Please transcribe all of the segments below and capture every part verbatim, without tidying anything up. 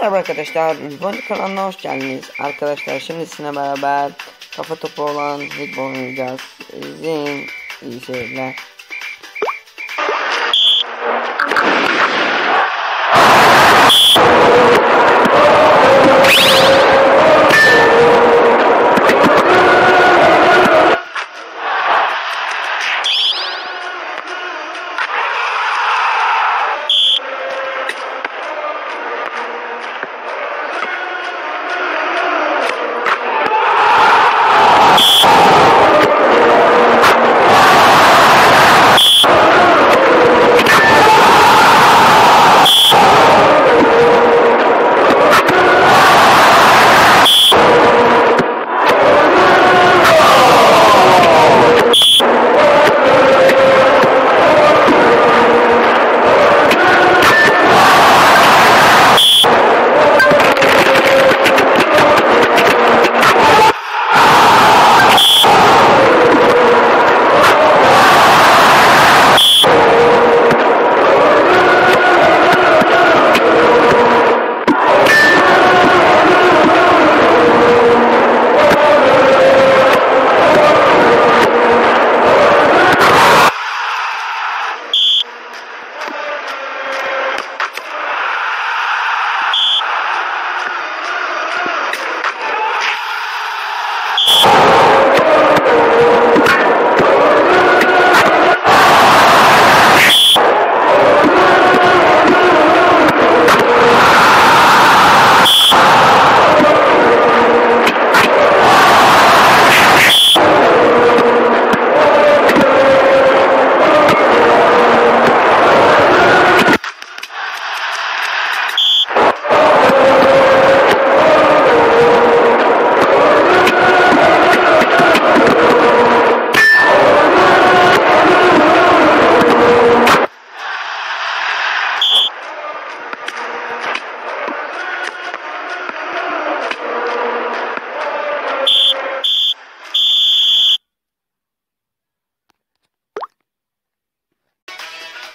Merhaba arkadaşlar, Bonnie kanalına hoş geldiniz. Arkadaşlar şimdi sizinle beraber kafa topu olan futbol oynayacağız. İzleyin, iyi seyirler.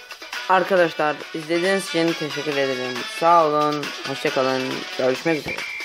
Arkadaşlar izlediğiniz için teşekkür ederim. Sağ olun, hoşça kalın, görüşmek üzere.